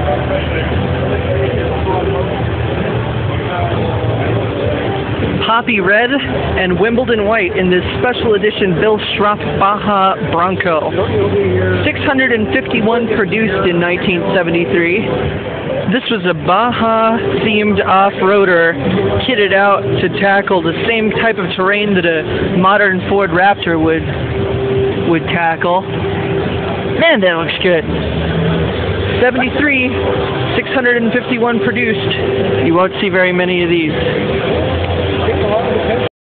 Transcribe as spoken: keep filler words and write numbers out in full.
Poppy red and Wimbledon white in this special edition Bill Stroppe Baja Bronco. six hundred fifty-one produced in nineteen seventy-three. This was a Baja-themed off-roader kitted out to tackle the same type of terrain that a modern Ford Raptor would would tackle. Man, that looks good. seventy-three, six hundred fifty-one produced. You won't see very many of these.